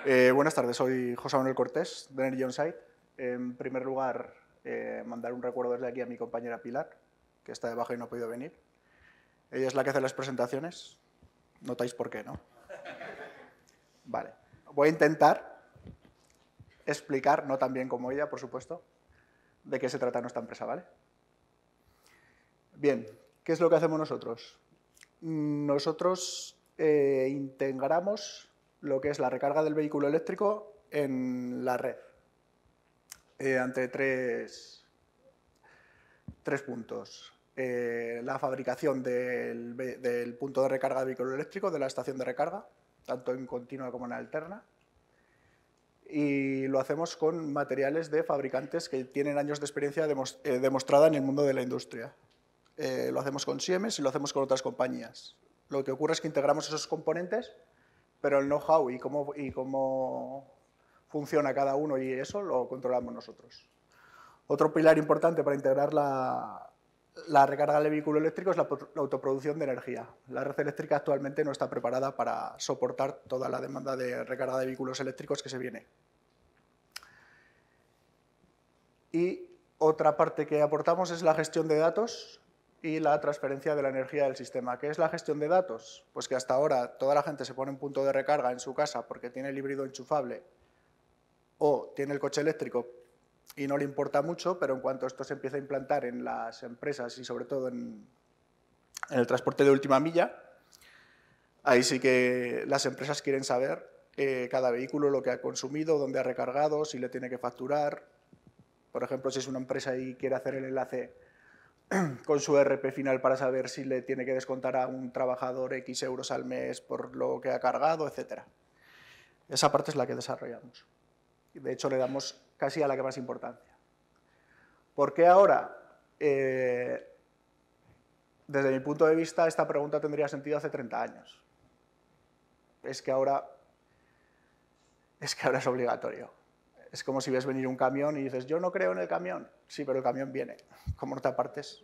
Buenas tardes, soy José Manuel Cortés, de Energy On-Site. En primer lugar, mandar un recuerdo desde aquí a mi compañera Pilar, que está debajo y no ha podido venir. Ella es la que hace las presentaciones. Notáis por qué, ¿no? Vale. Voy a intentar explicar, no tan bien como ella, por supuesto, de qué se trata nuestra empresa, ¿vale? Bien, ¿qué es lo que hacemos nosotros? Nosotros integramos lo que es la recarga del vehículo eléctrico en la red, ante tres puntos. La fabricación del punto de recarga de vehículo eléctrico, de la estación de recarga, tanto en continua como en alterna. Y lo hacemos con materiales de fabricantes que tienen años de experiencia demostrada en el mundo de la industria. Lo hacemos con Siemens y lo hacemos con otras compañías. Lo que ocurre es que integramos esos componentes, pero el know-how y cómo funciona cada uno y eso lo controlamos nosotros. Otro pilar importante para integrar la recarga del vehículo eléctrico es la autoproducción de energía. La red eléctrica actualmente no está preparada para soportar toda la demanda de recarga de vehículos eléctricos que se viene. Y otra parte que aportamos es la gestión de datos y la transferencia de la energía del sistema. ¿Qué es la gestión de datos? Pues que hasta ahora toda la gente se pone un punto de recarga en su casa porque tiene el híbrido enchufable o tiene el coche eléctrico y no le importa mucho, pero en cuanto esto se empieza a implantar en las empresas y sobre todo en el transporte de última milla, ahí sí que las empresas quieren saber cada vehículo lo que ha consumido, dónde ha recargado, si le tiene que facturar. Por ejemplo, si es una empresa y quiere hacer el enlace con su ERP final para saber si le tiene que descontar a un trabajador X euros al mes por lo que ha cargado, etc. Esa parte es la que desarrollamos. De hecho, le damos casi a la que más importancia. ¿Por qué ahora? Desde mi punto de vista, esta pregunta tendría sentido hace 30 años. Es que ahora es obligatorio. Es como si ves venir un camión y dices, yo no creo en el camión. Sí, pero el camión viene. ¿Cómo no te apartes?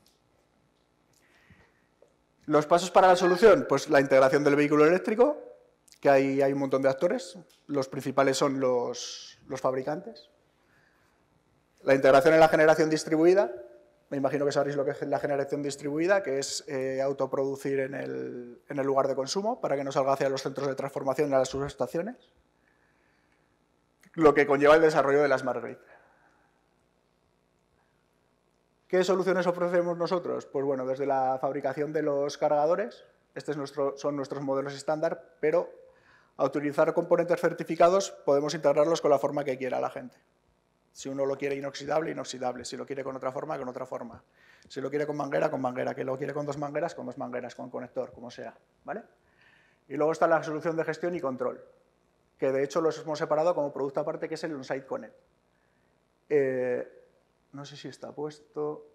¿Los pasos para la solución? Pues la integración del vehículo eléctrico, que ahí hay un montón de actores. Los principales son los fabricantes. La integración en la generación distribuida. Me imagino que sabréis lo que es la generación distribuida, que es autoproducir en el lugar de consumo para que no salga hacia los centros de transformación y a las subestaciones. Lo que conlleva el desarrollo de la Smart Grid. ¿Qué soluciones ofrecemos nosotros? Pues bueno, desde la fabricación de los cargadores, son nuestros modelos estándar, pero a utilizar componentes certificados podemos integrarlos con la forma que quiera la gente. Si uno lo quiere inoxidable, inoxidable. Si lo quiere con otra forma, con otra forma. Si lo quiere con manguera, con manguera. Que lo quiere con dos mangueras, con conector, como sea. ¿Vale? Y luego está la solución de gestión y control, que de hecho los hemos separado como producto aparte, que es el On-Site Connect. No sé si está puesto.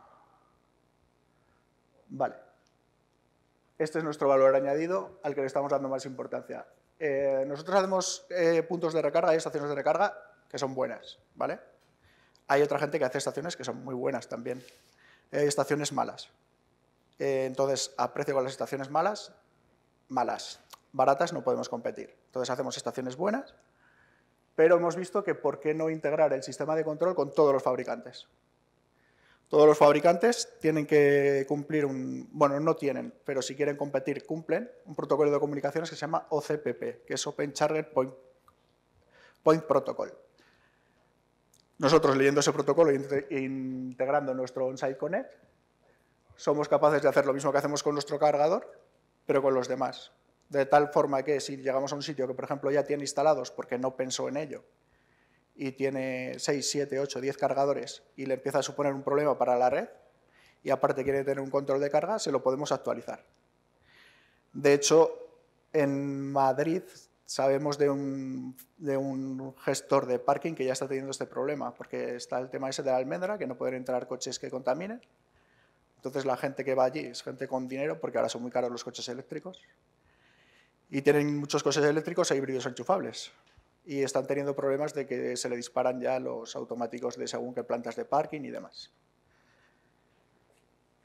Vale. Este es nuestro valor añadido al que le estamos dando más importancia. Nosotros hacemos puntos de recarga y estaciones de recarga que son buenas, ¿vale? Hay otra gente que hace estaciones que son muy buenas también. Hay estaciones malas. Entonces, a precio con las estaciones malas, baratas no podemos competir. Entonces hacemos estaciones buenas, pero hemos visto que por qué no integrar el sistema de control con todos los fabricantes. Todos los fabricantes tienen que cumplir bueno, no tienen, pero si quieren competir, cumplen un protocolo de comunicaciones que se llama OCPP, que es Open Charger Point Protocol. Nosotros, leyendo ese protocolo e integrando nuestro On-Site Connect, somos capaces de hacer lo mismo que hacemos con nuestro cargador, pero con los demás. De tal forma que si llegamos a un sitio que, por ejemplo, ya tiene instalados porque no pensó en ello y tiene 6, 7, 8, 10 cargadores y le empieza a suponer un problema para la red y aparte quiere tener un control de carga, se lo podemos actualizar. De hecho, en Madrid sabemos de un gestor de parking que ya está teniendo este problema, porque está el tema ese de la almendra, que no pueden entrar coches que contaminen. Entonces la gente que va allí es gente con dinero, porque ahora son muy caros los coches eléctricos, y tienen muchos coches eléctricos e híbridos enchufables. Y están teniendo problemas de que se le disparan ya los automáticos de según qué plantas de parking y demás.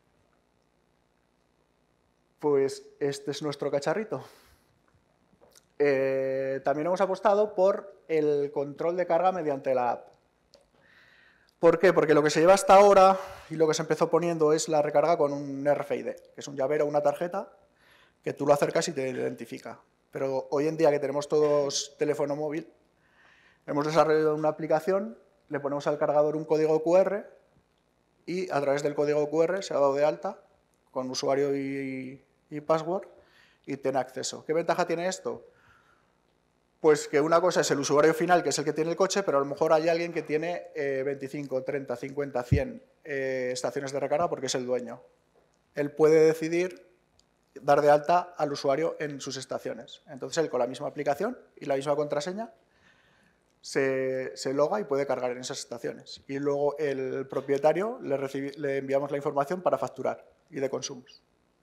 Pues este es nuestro cacharrito. También hemos apostado por el control de carga mediante la app. ¿Por qué? Porque lo que se lleva hasta ahora y lo que se empezó poniendo es la recarga con un RFID, que es un llavero o una tarjeta que tú lo acercas y te identifica. Pero hoy en día que tenemos todos teléfono móvil, hemos desarrollado una aplicación, le ponemos al cargador un código QR y a través del código QR se ha dado de alta con usuario y password y tiene acceso. ¿Qué ventaja tiene esto? Pues que una cosa es el usuario final, que es el que tiene el coche, pero a lo mejor hay alguien que tiene 25, 30, 50, 100 estaciones de recarga porque es el dueño. Él puede decidir dar de alta al usuario en sus estaciones. Entonces él con la misma aplicación y la misma contraseña se loga y puede cargar en esas estaciones. Y luego el propietario le enviamos la información para facturar y de consumos.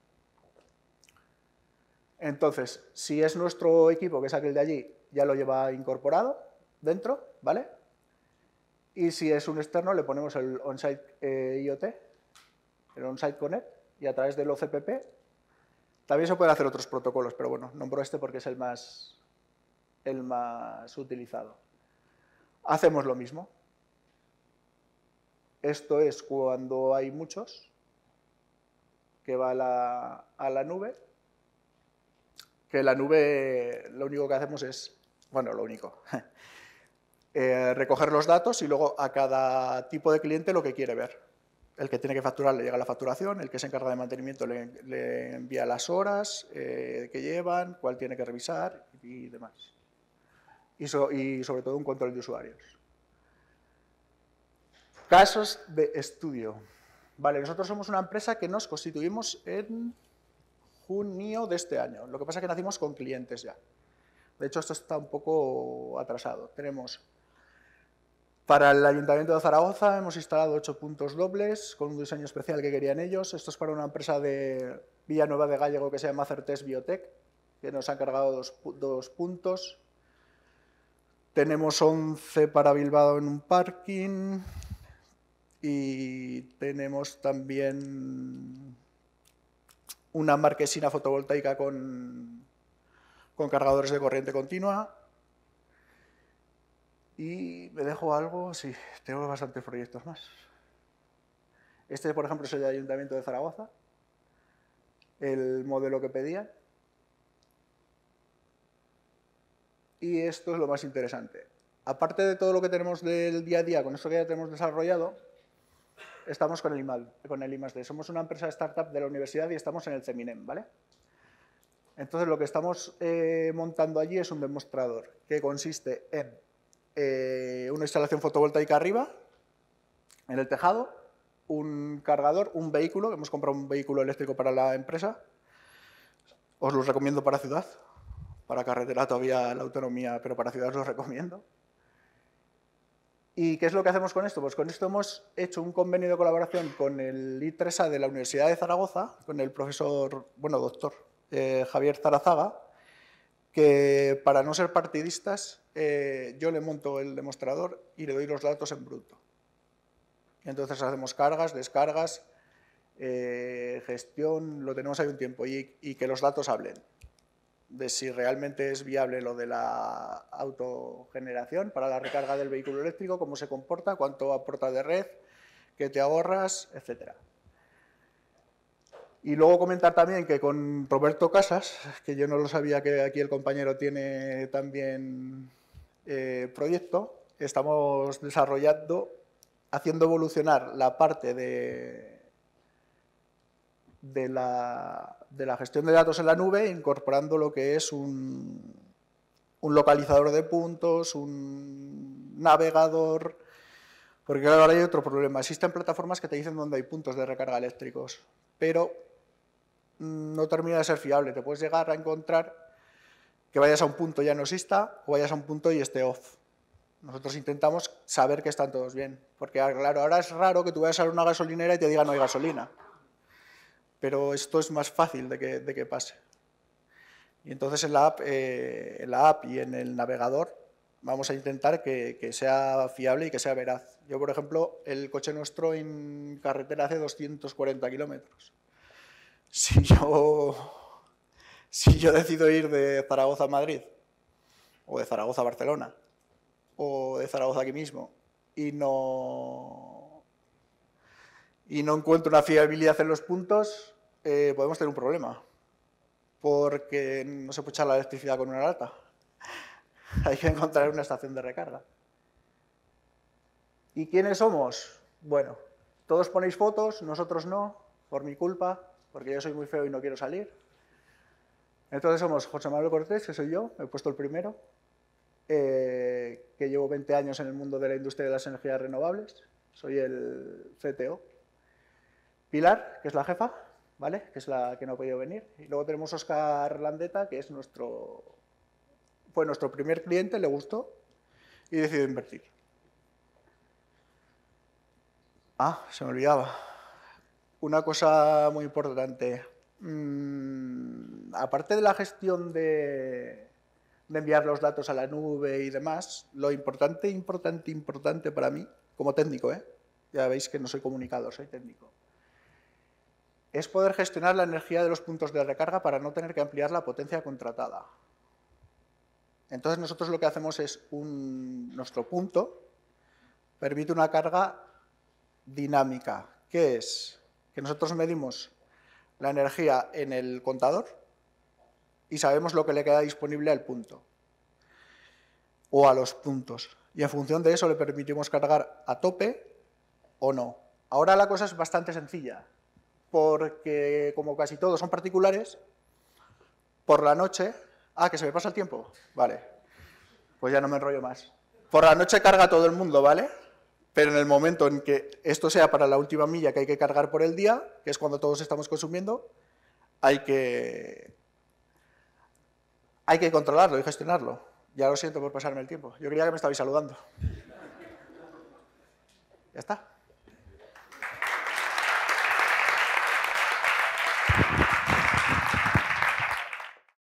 Entonces, si es nuestro equipo, que es aquel de allí, ya lo lleva incorporado dentro, ¿vale? Y si es un externo, le ponemos el On-Site IoT, el On-Site Connect, y a través del OCPP también se pueden hacer otros protocolos, pero bueno, nombro este porque es el más utilizado. Hacemos lo mismo. Esto es cuando hay muchos, que va a la nube, que la nube lo único que hacemos es, bueno, lo único, recoger los datos y luego a cada tipo de cliente lo que quiere ver. El que tiene que facturar le llega la facturación, el que se encarga de mantenimiento le envía las horas que llevan, cuál tiene que revisar y demás. Y sobre todo un control de usuarios. Casos de estudio. Vale, nosotros somos una empresa que nos constituimos en junio de este año. Lo que pasa es que nacimos con clientes ya. De hecho, esto está un poco atrasado. Tenemos, para el Ayuntamiento de Zaragoza, hemos instalado 8 puntos dobles con un diseño especial que querían ellos. Esto es para una empresa de Villanueva de Gállego que se llama Certes Biotech, que nos han cargado dos puntos. Tenemos 11 para Bilbao en un parking y tenemos también una marquesina fotovoltaica con cargadores de corriente continua. Y me dejo algo, sí, tengo bastantes proyectos más. Este, por ejemplo, es el Ayuntamiento de Zaragoza, el modelo que pedían. Y esto es lo más interesante. Aparte de todo lo que tenemos del día a día, con esto que ya tenemos desarrollado, estamos con el I+D. Somos una empresa de startup de la universidad y estamos en el CEMINEM, ¿vale? Entonces, lo que estamos montando allí es un demostrador que consiste en una instalación fotovoltaica arriba, en el tejado, un cargador, un vehículo, hemos comprado un vehículo eléctrico para la empresa, os lo recomiendo para ciudad, para carretera todavía la autonomía, pero para ciudad os lo recomiendo. ¿Y qué es lo que hacemos con esto? Pues con esto hemos hecho un convenio de colaboración con el I3A de la Universidad de Zaragoza, con el profesor, bueno, doctor Javier Zarazaga, que para no ser partidistas, yo le monto el demostrador y le doy los datos en bruto. Y entonces hacemos cargas, descargas, gestión, lo tenemos ahí un tiempo, y que los datos hablen de si realmente es viable lo de la autogeneración para la recarga del vehículo eléctrico, cómo se comporta, cuánto aporta de red, qué te ahorras, etc. Y luego comentar también que con Roberto Casas, que yo no lo sabía que aquí el compañero tiene también proyecto, estamos desarrollando, haciendo evolucionar la parte de la gestión de datos en la nube, incorporando lo que es un localizador de puntos, un navegador, porque ahora hay otro problema. Existen plataformas que te dicen dónde hay puntos de recarga eléctricos, pero no termina de ser fiable. Te puedes llegar a encontrar que vayas a un punto y ya no exista, o vayas a un punto y esté off. Nosotros intentamos saber que están todos bien, porque claro, ahora es raro que tú vayas a una gasolinera y te digan no hay gasolina. Pero esto es más fácil de que pase. Y entonces en la app y en el navegador vamos a intentar que sea fiable y que sea veraz. Yo, por ejemplo, el coche nuestro en carretera hace 240 kilómetros. Si yo decido ir de Zaragoza a Madrid o de Zaragoza a Barcelona, o de Zaragoza aquí mismo, y no encuentro una fiabilidad en los puntos, podemos tener un problema, porque no se puede echar la electricidad con una lata. Hay que encontrar una estación de recarga. ¿Y quiénes somos? Bueno, todos ponéis fotos, nosotros no, por mi culpa, porque yo soy muy feo y no quiero salir. Entonces somos José Manuel Cortés, que soy yo, he puesto el primero, que llevo 20 años en el mundo de la industria de las energías renovables, soy el CTO. Pilar, que es la jefa, ¿vale? Que es la que no ha podido venir. Y luego tenemos Óscar Landeta, que es fue nuestro primer cliente, le gustó y decidió invertir. Ah, se me olvidaba. Una cosa muy importante. Aparte de la gestión de enviar los datos a la nube y demás, lo importante para mí, como técnico, ya veis que no soy comunicador, soy técnico, es poder gestionar la energía de los puntos de recarga para no tener que ampliar la potencia contratada. Entonces nosotros lo que hacemos es, nuestro punto permite una carga dinámica, que es que nosotros medimos la energía en el contador y sabemos lo que le queda disponible al punto o a los puntos. Y en función de eso le permitimos cargar a tope o no. Ahora la cosa es bastante sencilla, porque como casi todos son particulares, por la noche... Ah, que se me pasa el tiempo. Vale, pues ya no me enrollo más. Por la noche carga todo el mundo, ¿vale? Pero en el momento en que esto sea para la última milla que hay que cargar por el día, que es cuando todos estamos consumiendo, hay que controlarlo y gestionarlo. Ya lo siento por pasarme el tiempo. Yo creía que me estabais saludando. Ya está.